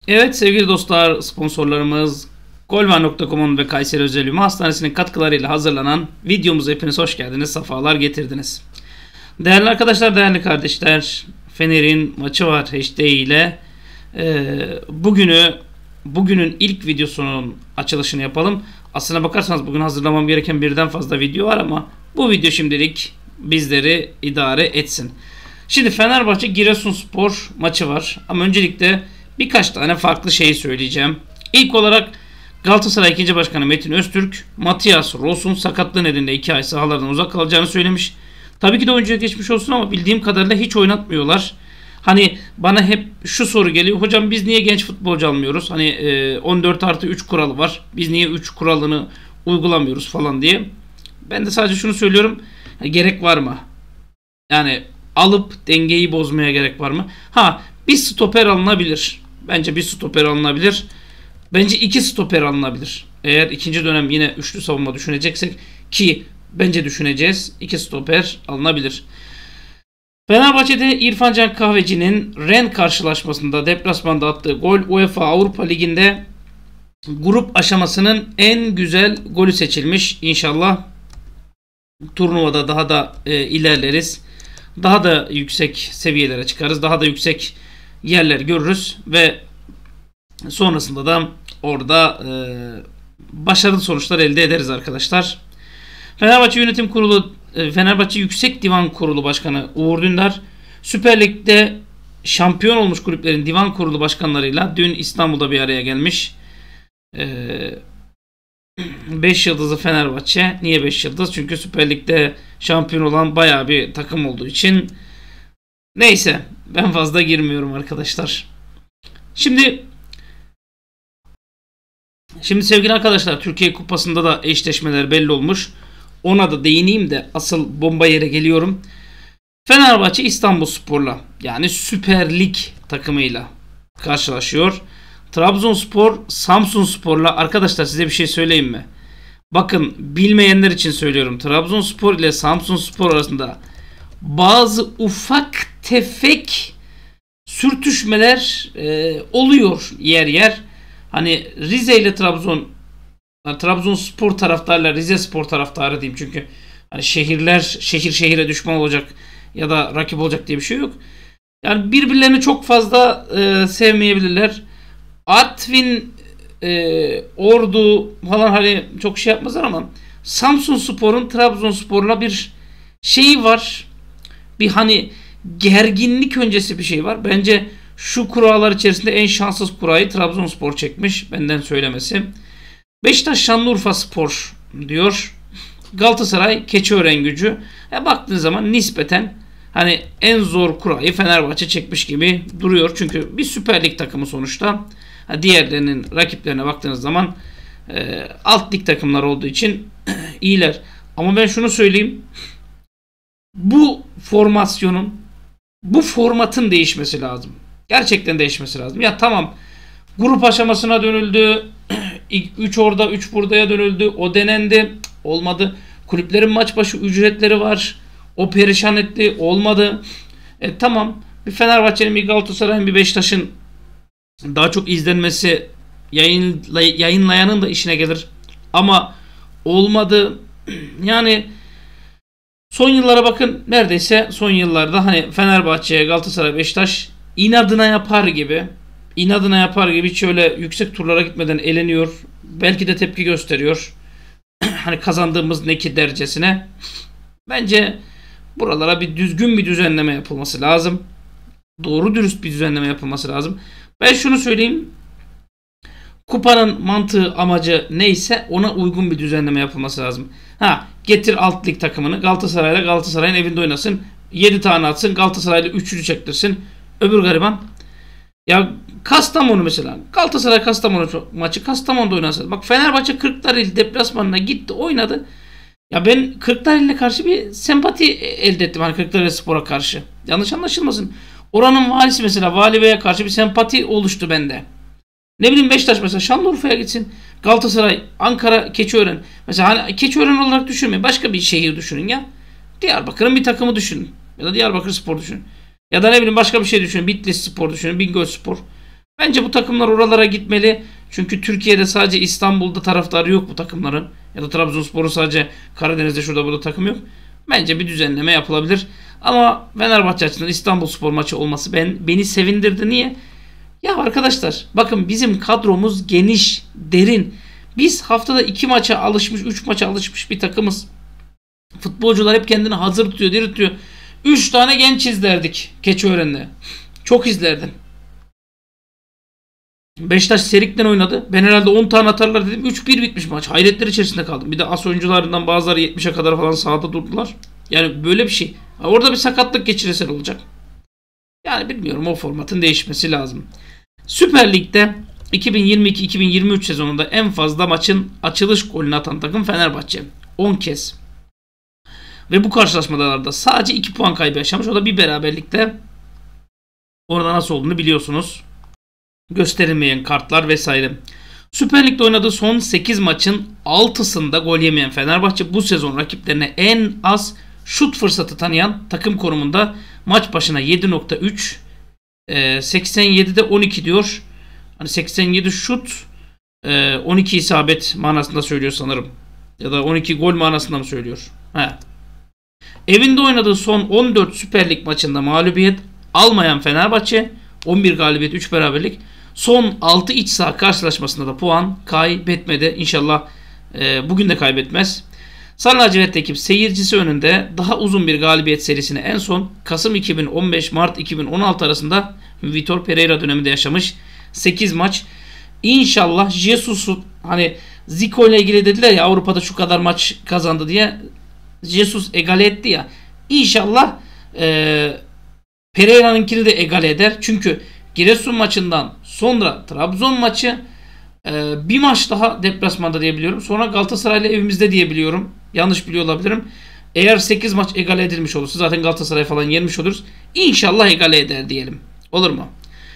Evet sevgili dostlar, sponsorlarımız Golvan.com'un ve Kayseri Özel Ümü Hastanesi'nin katkılarıyla hazırlanan videomuza hepiniz hoş geldiniz, sefalar getirdiniz. Değerli arkadaşlar, değerli kardeşler, Fener'in maçı var HD ile. Bugünün ilk videosunun açılışını yapalım. Aslına bakarsanız bugün hazırlamam gereken birden fazla video var ama bu video şimdilik bizleri idare etsin. Şimdi Fenerbahçe Giresunspor maçı var ama öncelikle birkaç tane farklı şeyi söyleyeceğim. İlk olarak Galatasaray 2. Başkanı Metin Öztürk, Matias Ross'un sakatlığı nedeniyle 2 ay sahalardan uzak kalacağını söylemiş. Tabii ki de oyuncuya geçmiş olsun ama bildiğim kadarıyla hiç oynatmıyorlar. Hani bana hep şu soru geliyor. Hocam biz niye genç futbolcu almıyoruz? Hani 14+3 kuralı var. Biz niye 3 kuralını uygulamıyoruz falan diye. Ben de sadece şunu söylüyorum. Gerek var mı? Yani alıp dengeyi bozmaya gerek var mı? Bir stoper alınabilir. Bence bir stoper alınabilir. Bence 2 stoper alınabilir. Eğer ikinci dönem yine üçlü savunma düşüneceksek, ki bence düşüneceğiz, 2 stoper alınabilir. Fenerbahçe'de İrfan Can Kahveci'nin Rennes karşılaşmasında deplasmanda attığı gol UEFA Avrupa Ligi'nde grup aşamasının en güzel golü seçilmiş. İnşallah turnuvada daha da ilerleriz. Daha da yüksek seviyelere çıkarız. Daha da yüksek yerler görürüz ve sonrasında da orada başarılı sonuçlar elde ederiz arkadaşlar. Fenerbahçe Yönetim Kurulu, Fenerbahçe Yüksek Divan Kurulu Başkanı Uğur Dündar, Süper Lig'de şampiyon olmuş kulüplerin divan kurulu başkanlarıyla dün İstanbul'da bir araya gelmiş. 5 yıldızlı Fenerbahçe. Niye 5 yıldız? Çünkü Süper Lig'de şampiyon olan bayağı bir takım olduğu için. Neyse, ben fazla girmiyorum arkadaşlar. Şimdi sevgili arkadaşlar, Türkiye Kupası'nda da eşleşmeler belli olmuş. Ona da değineyim de asıl bomba yere geliyorum. Fenerbahçe İstanbulspor'la, yani Süper Lig takımıyla karşılaşıyor. Trabzonspor Samsunspor'la. Arkadaşlar size bir şey söyleyeyim mi? Bakın, bilmeyenler için söylüyorum. Trabzonspor ile Samsunspor arasında bazı ufak tefek sürtüşmeler oluyor yer yer. Hani Rize ile Trabzonspor taraftarıyla Rizespor taraftarı diyeyim, çünkü hani şehirler şehire düşman olacak ya da rakip olacak diye bir şey yok. Yani birbirlerini çok fazla sevmeyebilirler. Artvin, Ordu falan hani çok şey yapmazlar ama Samsunspor'un Trabzonspor'la bir şeyi var. Bir hani gerginlik öncesi bir şey var. Bence şu kurallar içerisinde en şanssız kurayı Trabzonspor çekmiş. Benden söylemesi. Beşiktaş Şanlıurfaspor diyor. Galatasaray Keçiörengucu. Baktığınız zaman nispeten hani en zor kurayı Fenerbahçe çekmiş gibi duruyor. Çünkü bir Süper Lig takımı sonuçta. Diğerlerinin rakiplerine baktığınız zaman alt lig takımlar olduğu için iyiler. Ama ben şunu söyleyeyim. Bu formatın değişmesi lazım. Gerçekten değişmesi lazım. Ya tamam, grup aşamasına dönüldü. 3 orada 3 buradaya dönüldü. O denendi. Olmadı. Kulüplerin maç başı ücretleri var. O perişan etti. Olmadı. Tamam. Bir Fenerbahçe'nin, bir Galatasaray'ın, bir Beşiktaş'ın daha çok izlenmesi yayınlayanın da işine gelir. Ama olmadı. Yani son yıllara bakın, neredeyse son yıllarda hani Fenerbahçe, Galatasaray, Beşiktaş inadına yapar gibi hiç öyle yüksek turlara gitmeden eleniyor. Belki de tepki gösteriyor. Hani kazandığımız ne ki dercesine. Bence buralara düzgün bir düzenleme yapılması lazım. Doğru dürüst bir düzenleme yapılması lazım. Ben şunu söyleyeyim. Kupanın mantığı, amacı neyse ona uygun bir düzenleme yapılması lazım. Getir alt lig takımını, Galatasaray'ın evinde oynasın. 7 tane atsın. Galatasaray'la 3'lü çektirsin. Öbür gariban. Ya Kastamonu mesela. Galatasaray Kastamonu maçı Kastamonu'da oynasın. Bak, Fenerbahçe Kırklareli deplasmanına gitti, oynadı. Ya ben Kırklareli'ne karşı bir sempati elde ettim. Hani Kırklarelispor'a karşı. Yanlış anlaşılmasın. Oranın valisi mesela, Vali Bey'e karşı bir sempati oluştu bende. Ne bileyim, Beşiktaş mesela Şanlıurfa'ya gitsin. Galatasaray, Ankara, Keçiören. Mesela hani Keçiören olarak düşünmeyin. Başka bir şehir düşünün ya. Diyarbakır'ın bir takımı düşünün. Ya da Diyarbakırspor düşünün. Ya da ne bileyim başka bir şey düşünün. Bitlisspor düşünün. Bingölspor. Bence bu takımlar oralara gitmeli. Çünkü Türkiye'de sadece İstanbul'da taraftarı yok bu takımların. Ya da Trabzonspor'un sadece Karadeniz'de şurada burada takım yok. Bence bir düzenleme yapılabilir. Ama Fenerbahçe açısından İstanbulspor maçı olması beni sevindirdi. Niye? Ya arkadaşlar bakın bizim kadromuz geniş, derin. Biz haftada 2 maça alışmış, 3 maça alışmış bir takımız. Futbolcular hep kendini hazır tutuyor, diri tutuyor. 3 tane genç izlerdik Keçiören'de. Çok izlerdim. Beşiktaş Serik'ten oynadı. Ben herhalde 10 tane atarlar dedim. 3-1 bitmiş maç. Hayretler içerisinde kaldım. Bir de as oyuncularından bazıları 70'e kadar falan sahada durdular. Yani böyle bir şey. Orada bir sakatlık geçirirsen olacak. Yani bilmiyorum, o formatın değişmesi lazım. Süper Lig'de 2022-2023 sezonunda en fazla maçın açılış golünü atan takım Fenerbahçe. 10 kez. Ve bu karşılaşmalarda sadece 2 puan kaybı yaşamış. O da bir beraberlikte. Orada nasıl olduğunu biliyorsunuz. Gösterilmeyen kartlar vesaire. Süper Lig'de oynadığı son 8 maçın 6'sında gol yemeyen Fenerbahçe bu sezon rakiplerine en az şut fırsatı tanıyan takım konumunda, maç başına 7.3, 87'de 12 diyor. Hani 87 şut, 12 isabet manasında söylüyor sanırım. Ya da 12 gol manasında mı söylüyor? He. Evinde oynadığı son 14 Süper Lig maçında mağlubiyet almayan Fenerbahçe, 11 galibiyet 3 beraberlik. Son 6 iç saha karşılaşmasında da puan kaybetmedi. İnşallah bugün de kaybetmez. Sarı lacivert ekip seyircisi önünde daha uzun bir galibiyet serisini en son Kasım 2015 Mart 2016 arasında Vitor Pereira döneminde yaşamış. 8 maç. İnşallah Jesus'u, hani Zico ile ilgili dediler ya Avrupa'da şu kadar maç kazandı diye, Jesus egale etti ya. İnşallah Pereira'nınkini de egale eder. Çünkü Giresun maçından sonra Trabzon maçı, bir maç daha deplasmanda diyebiliyorum. Sonra Galatasaray'la evimizde diyebiliyorum. Yanlış biliyor olabilirim. Eğer 8 maç egale edilmiş olursa zaten Galatasaray falan yenmiş oluruz. İnşallah egale eder diyelim. Olur mu?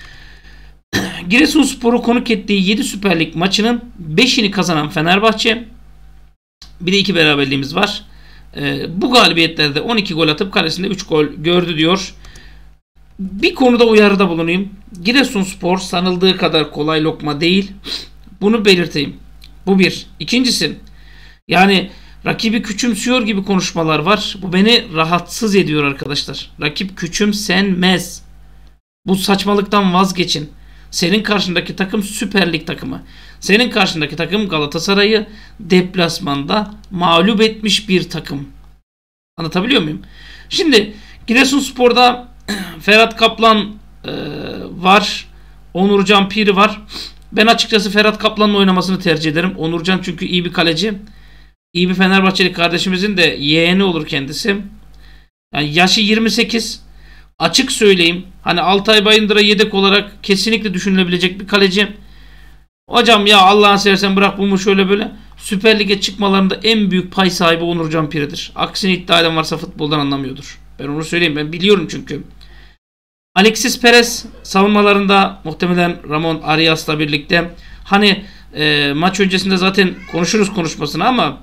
Giresunspor'u konuk ettiği 7 Süper Lig maçının 5'ini kazanan Fenerbahçe, bir de 2 beraberliğimiz var. Bu galibiyetlerde 12 gol atıp kalesinde 3 gol gördü diyor. Bir konuda uyarıda bulunayım. Giresunspor sanıldığı kadar kolay lokma değil. Bunu belirteyim. Bu bir. İkincisi, yani rakibi küçümsüyor gibi konuşmalar var. Bu beni rahatsız ediyor arkadaşlar. Rakip küçümsenmez. Bu saçmalıktan vazgeçin. Senin karşındaki takım Süper Lig takımı. Senin karşındaki takım Galatasaray'ı deplasmanda mağlup etmiş bir takım. Anlatabiliyor muyum? Şimdi Giresunspor'da Ferhat Kaplan var. Onurcan Piri var. Ben açıkçası Ferhat Kaplan'ın oynamasını tercih ederim. Onurcan çünkü iyi bir kaleci. İyi bir Fenerbahçeli kardeşimizin de yeğeni olur kendisi. Yani yaşı 28. Açık söyleyeyim. Hani Altay Bayındır'a yedek olarak kesinlikle düşünülebilecek bir kaleci. Hocam ya Allah'ını seversen bırak bunu şöyle böyle. Süper Lig'e çıkmalarında en büyük pay sahibi Onurcan Piri'dir. Aksini iddia eden varsa futboldan anlamıyordur. Ben onu söyleyeyim. Ben biliyorum çünkü. Alexis Perez savunmalarında muhtemelen Ramon Arias'la birlikte. Hani maç öncesinde zaten konuşuruz konuşmasını ama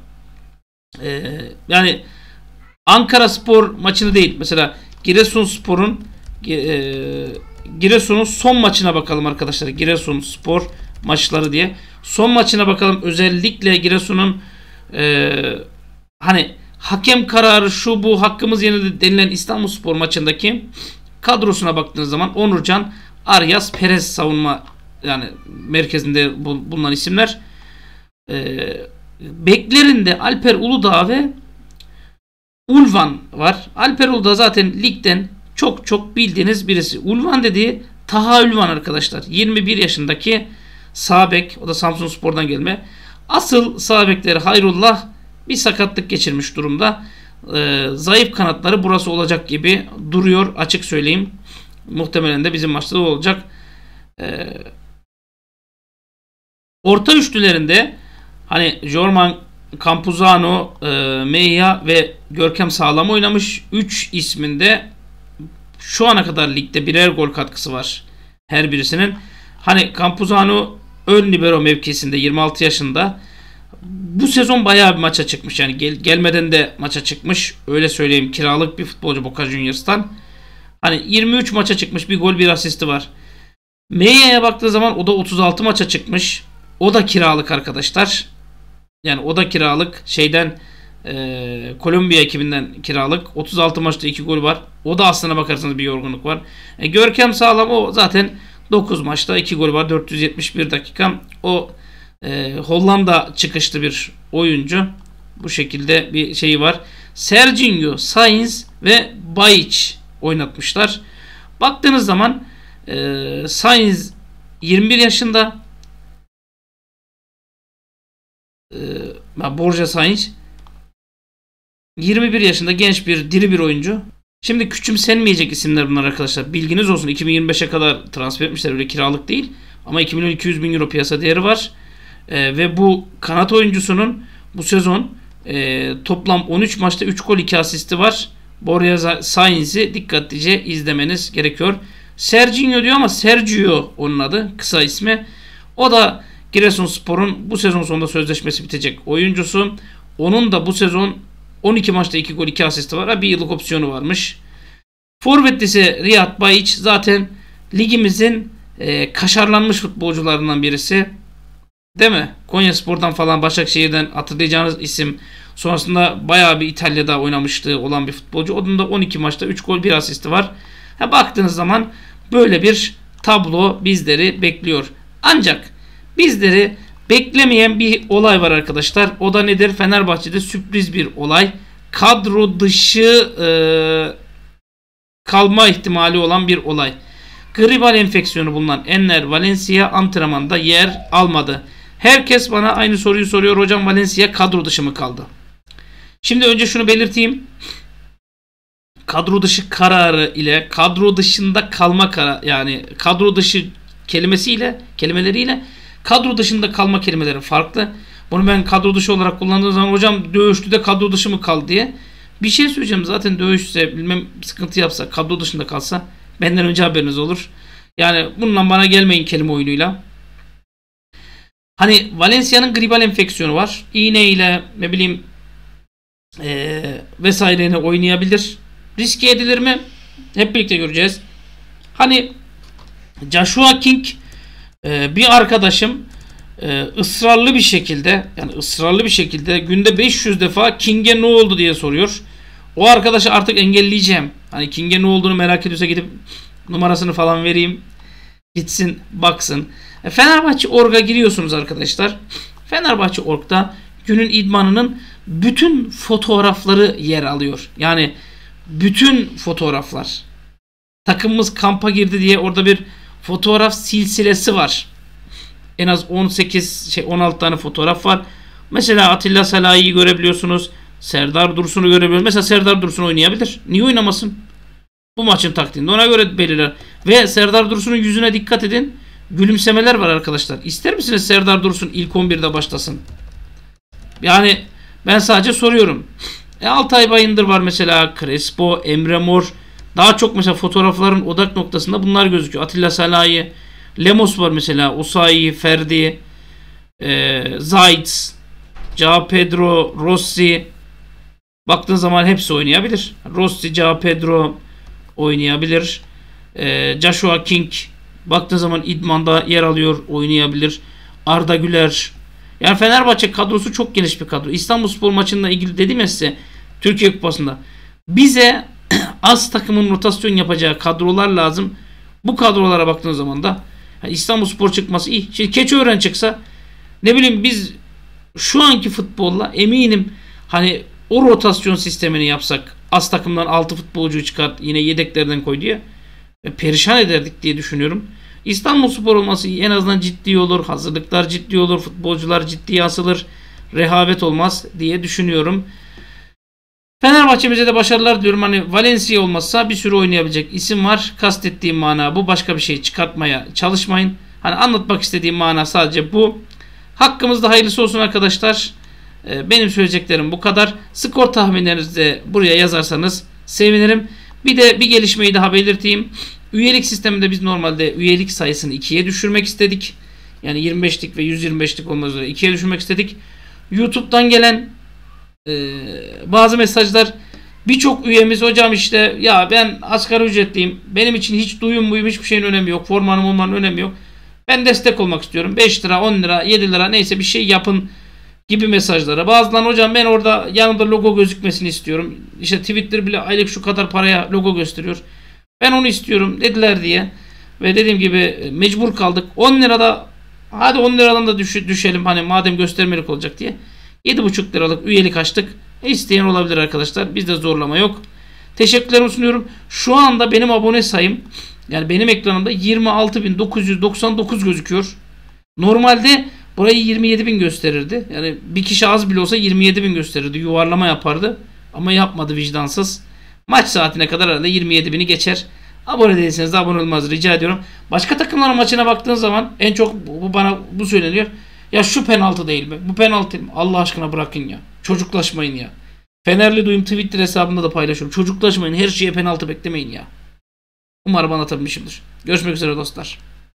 yani Ankaraspor maçını değil. Mesela Giresunspor'un Giresun'un son maçına bakalım arkadaşlar. Giresunspor maçları diye. Son maçına bakalım. Özellikle Giresun'un hani hakem kararı şu bu hakkımız yenildi denilen İstanbulspor maçındaki kadrosuna baktığınız zaman Onurcan, Arias, Perez savunma yani merkezinde bulunan isimler. Beklerinde Alper Uludağ ve Ulvan var. Alper Uludağ zaten ligden çok bildiğiniz birisi. Ulvan dediği Taha Ulvan arkadaşlar. 21 yaşındaki sağ bek. O da Samsunspor'dan gelme. Asıl sağ bekleri Hayrullah bir sakatlık geçirmiş durumda. Zayıf kanatları burası olacak gibi duruyor. Açık söyleyeyim. Muhtemelen de bizim maçta da olacak. Orta üçlülerinde hani Jorman, Campuzano, Meia ve Görkem Sağlam oynamış. 3 isminde şu ana kadar ligde birer gol katkısı var her birisinin. Hani Campuzano ön libero mevkisinde 26 yaşında. Bu sezon bayağı bir maça çıkmış. Yani gelmeden de maça çıkmış. Öyle söyleyeyim, kiralık bir futbolcu Boca Juniors'tan. Hani 23 maça çıkmış, bir gol bir asisti var. Meya'ya baktığı zaman o da 36 maça çıkmış. O da kiralık arkadaşlar. Yani o da kiralık. Şeyden Kolombiya ekibinden kiralık. 36 maçta 2 gol var. O da aslına bakarsanız bir yorgunluk var. Görkem Sağlam, o zaten 9 maçta 2 gol var. 471 dakika. O Hollanda çıkışlı bir oyuncu. Bu şekilde bir şeyi var. Serginho, Sainz ve Bajic oynatmışlar. Baktığınız zaman Sainz 21 yaşında. Borja Sainz 21 yaşında, genç bir diri bir oyuncu. Şimdi küçümsenmeyecek isimler bunlar arkadaşlar. Bilginiz olsun. 2025'e kadar transfer etmişler. Öyle kiralık değil. Ama 2 milyon 200 bin euro piyasa değeri var. Ve bu kanat oyuncusunun bu sezon toplam 13 maçta 3 gol 2 asisti var. Borja Sainz'i dikkatlice izlemeniz gerekiyor. Serginho diyor ama Sergio onun adı. Kısa ismi. O da Giresunspor'un bu sezon sonunda sözleşmesi bitecek oyuncusu. Onun da bu sezon 12 maçta 2 gol 2 asisti var. Bir yıllık opsiyonu varmış. Forvetlisi Riyad Bajic zaten ligimizin kaşarlanmış futbolcularından birisi. Değil mi? Konyaspor'dan falan, Başakşehir'den hatırlayacağınız isim. Sonrasında bayağı bir İtalya'da oynamışlığı olan bir futbolcu. Onun da 12 maçta 3 gol 1 asisti var. Baktığınız zaman böyle bir tablo bizleri bekliyor. Ancak bizleri beklemeyen bir olay var arkadaşlar. O da nedir? Fenerbahçe'de sürpriz bir olay. Kadro dışı kalma ihtimali olan bir olay. Gribal enfeksiyonu bulunan Enner Valencia antrenmanda yer almadı. Herkes bana aynı soruyu soruyor. Hocam Valencia kadro dışı mı kaldı? Şimdi önce şunu belirteyim. Kadro dışı kararı ile kadro dışında kalma kararı, yani kadro dışı kelimeleriyle kadro dışında kalma kelimeleri farklı. Bunu ben kadro dışı olarak kullandığım zaman hocam dövüştü de kadro dışı mı kaldı diye. Bir şey söyleyeceğim, zaten dövüşse bilmem sıkıntı yapsa kadro dışında kalsa benden önce haberiniz olur. Yani bununla bana gelmeyin kelime oyunuyla. Hani Valencia'nın gribal enfeksiyonu var. İğneyle ne bileyim vesaireyle oynayabilir. Riske edilir mi? Hep birlikte göreceğiz. Hani Joshua King bir arkadaşım ısrarlı bir şekilde günde 500 defa King'e ne oldu diye soruyor. O arkadaşı artık engelleyeceğim. Hani King'e ne olduğunu merak ediyorsa gidip numarasını falan vereyim. Gitsin baksın. Fenerbahçe Org'a giriyorsunuz arkadaşlar. Fenerbahçe Org'da günün idmanının bütün fotoğrafları yer alıyor. Yani bütün fotoğraflar. Takımımız kampa girdi diye orada bir fotoğraf silsilesi var. En az 16 tane fotoğraf var. Mesela Atilla Salahi'yi görebiliyorsunuz. Serdar Dursun'u görebiliyorsunuz. Mesela Serdar Dursun oynayabilir. Niye oynamasın? Bu maçın taktiğinde ona göre belirler. Ve Serdar Dursun'un yüzüne dikkat edin. Gülümsemeler var arkadaşlar. İster misiniz Serdar Dursun ilk 11'de başlasın? Yani ben sadece soruyorum. Altay Bayındır var mesela. Crespo, Emre Mor. Daha çok mesela fotoğrafların odak noktasında bunlar gözüküyor. Atilla Salahi, Lemos var mesela. Osayi, Ferdi, Zayt, João Pedro, Rossi. Baktığın zaman hepsi oynayabilir. Rossi, João Pedro oynayabilir. Joshua King baktığın zaman idmanda yer alıyor, oynayabilir. Arda Güler. Yani Fenerbahçe kadrosu çok geniş bir kadro. İstanbulspor maçında ilgili dedim ya size, Türkiye Kupası'nda bize az takımın rotasyon yapacağı kadrolar lazım. Bu kadrolara baktığınız zaman da İstanbulspor çıkması iyi. Şimdi Keçiören çıksa, ne bileyim, biz şu anki futbolla eminim hani o rotasyon sistemini yapsak, az takımdan 6 futbolcuyu çıkart, yine yedeklerden koy diye perişan ederdik diye düşünüyorum. İstanbulspor olması en azından ciddi olur. Hazırlıklar ciddi olur. Futbolcular ciddiye asılır. Rehavet olmaz diye düşünüyorum. Fenerbahçe'mize de başarılar diyorum. Hani Valencia olmazsa bir sürü oynayabilecek isim var. Kastettiğim mana bu. Başka bir şey çıkartmaya çalışmayın. Hani anlatmak istediğim mana sadece bu. Hakkımızda hayırlısı olsun arkadaşlar. Benim söyleyeceklerim bu kadar. Skor tahminlerinizi de buraya yazarsanız sevinirim. Bir de bir gelişmeyi daha belirteyim. Üyelik sisteminde biz normalde üyelik sayısını 2'ye düşürmek istedik. Yani 25'lik ve 125'lik olmak üzere 2'ye düşürmek istedik. YouTube'dan gelen bazı mesajlar Birçok üyemiz hocam işte ya ben asgari ücretliyim. Benim için hiç duyum buyum hiçbir şeyin önemi yok. Formanın olmanın önemi yok. Ben destek olmak istiyorum. 5 lira, 10 lira, 7 lira neyse bir şey yapın gibi mesajlara. Bazıları hocam ben orada yanında logo gözükmesini istiyorum. İşte Twitter bile aylık şu kadar paraya logo gösteriyor. Ben onu istiyorum dediler diye. Ve dediğim gibi mecbur kaldık. 10 lirada hadi 10 liradan da düşelim hani madem göstermelik olacak diye. 7,5 liralık üyelik açtık. İsteyen olabilir arkadaşlar. Bizde zorlama yok. Teşekkürlerimi sunuyorum. Şu anda benim abone sayım yani benim ekranımda 26.999 gözüküyor. Normalde burayı 27.000 gösterirdi. Yani bir kişi az bile olsa 27.000 gösterirdi. Yuvarlama yapardı. Ama yapmadı vicdansız. Maç saatine kadar herhalde 27.000'i geçer. Abone değilseniz de abone olmanızı rica ediyorum. Başka takımların maçına baktığın zaman en çok bana bu söyleniyor. Ya şu penaltı değil mi? Bu penaltı değil mi? Allah aşkına bırakın ya. Çocuklaşmayın ya. Fenerli Duyum Twitter hesabında da paylaşıyorum. Çocuklaşmayın. Her şeye penaltı beklemeyin ya. Umarım anlatabilmişimdir. Görüşmek üzere dostlar.